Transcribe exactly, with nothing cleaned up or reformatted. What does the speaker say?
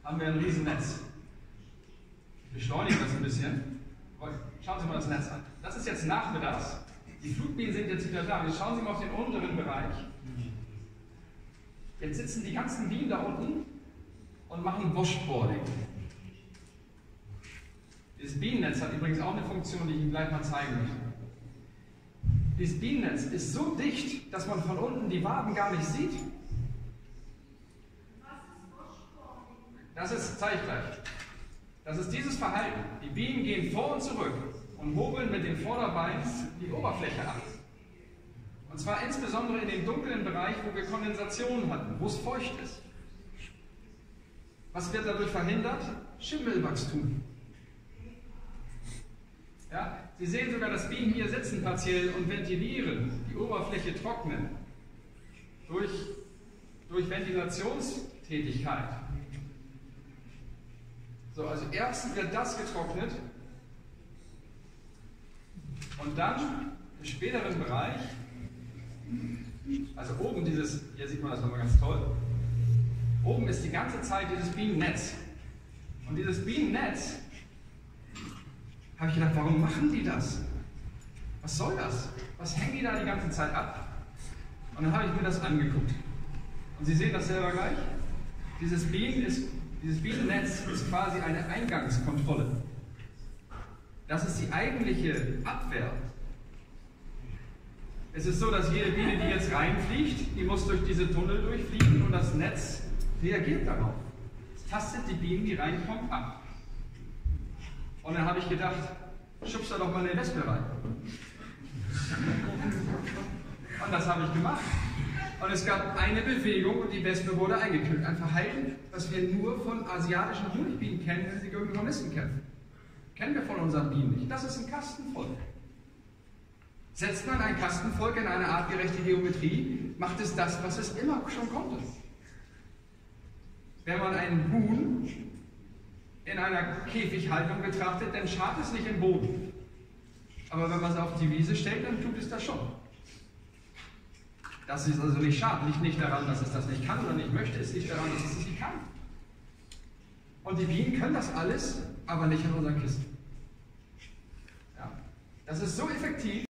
haben wir ein Riesennetz. Ich beschleunige das ein bisschen. Schauen Sie mal das Netz an. Das ist jetzt nachmittags. Die Flugbienen sind jetzt wieder da. Jetzt schauen Sie mal auf den unteren Bereich. Jetzt sitzen die ganzen Bienen da unten und machen Washboarding. Dieses Bienennetz hat übrigens auch eine Funktion, die ich Ihnen gleich mal zeigen möchte. Dieses Bienennetz ist so dicht, dass man von unten die Waben gar nicht sieht. Das ist, zeige ich gleich. Das ist dieses Verhalten. Die Bienen gehen vor und zurück und hobeln mit den Vorderbeinen die Oberfläche ab. Und zwar insbesondere in dem dunklen Bereich, wo wir Kondensation hatten, wo es feucht ist. Was wird dadurch verhindert? Schimmelwachstum. Ja, Sie sehen sogar, dass Bienen hier sitzen partiell und ventilieren, die Oberfläche trocknen. Durch, durch Ventilationstätigkeit. So, also erst wird das getrocknet und dann im späteren Bereich, also oben dieses, hier sieht man das nochmal ganz toll, oben ist die ganze Zeit dieses Bienennetz. Und dieses Bienennetz, habe ich gedacht, warum machen die das? Was soll das? Was hängen die da die ganze Zeit ab? Und dann habe ich mir das angeguckt. Und Sie sehen das selber gleich. Dieses Bienen ist Dieses Bienennetz ist quasi eine Eingangskontrolle. Das ist die eigentliche Abwehr. Es ist so, dass jede Biene, die jetzt reinfliegt, die muss durch diese Tunnel durchfliegen und das Netz reagiert darauf. Es tastet die Bienen, die reinkommen, ab. Und dann habe ich gedacht, schubst da doch mal eine Wespe rein. Und das habe ich gemacht. Und es gab eine Bewegung und die Wespe wurde eingeknickt. Ein Verhalten, das wir nur von asiatischen Honigbienen kennen, wenn sie gegen Hornissen kämpfen. Kennen wir von unseren Bienen nicht. Das ist ein Kastenvolk. Setzt man ein Kastenvolk in eine artgerechte Geometrie, macht es das, was es immer schon konnte. Wenn man einen Huhn in einer Käfighaltung betrachtet, dann schart es nicht im Boden. Aber wenn man es auf die Wiese stellt, dann tut es das schon. Das ist also nicht schade, liegt nicht daran, dass es das nicht kann oder nicht möchte, es liegt daran, dass es es nicht kann. Und die Bienen können das alles, aber nicht in unseren Kisten. Ja. Das ist so effektiv.